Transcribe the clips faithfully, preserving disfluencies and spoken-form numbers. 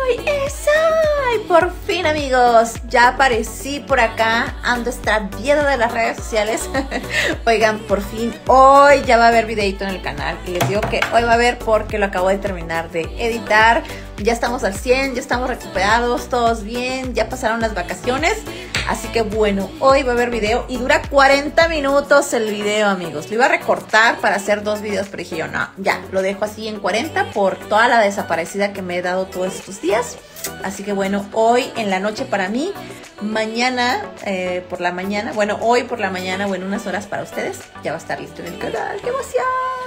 soy, soy. Por fin, amigos, ya aparecí por acá. Ando extraviada de las redes sociales. Oigan, por fin, hoy ya va a haber videito en el canal. Y les digo que hoy va a haber porque lo acabo de terminar de editar. Ya estamos al cien, ya estamos recuperados, todos bien. Ya pasaron las vacaciones. Así que bueno, hoy va a haber video y dura cuarenta minutos el video, amigos. Lo iba a recortar para hacer dos videos, pero dije yo, no, ya, lo dejo así en cuarenta por toda la desaparecida que me he dado todos estos días. Así que bueno, hoy en la noche para mí, mañana eh, por la mañana, bueno, hoy por la mañana, bueno, unas horas para ustedes, ya va a estar listo en el canal. ¡Qué emoción!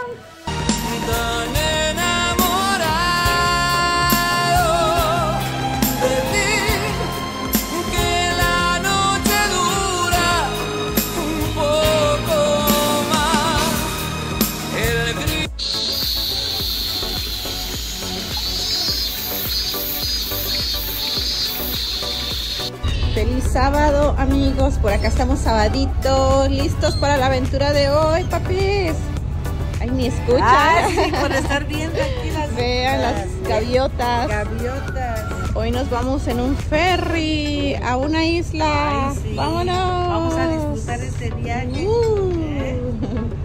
Feliz sábado, amigos. Por acá estamos sabaditos, listos para la aventura de hoy, papis. Ay, ni escuchan. Ah, sí, por estar viendo aquí las... Vean las gaviotas. Gaviotas. Hoy nos vamos en un ferry a una isla. Ay, sí. ¡Vámonos! Vamos a disfrutar este viaje. Uh. ¿Eh?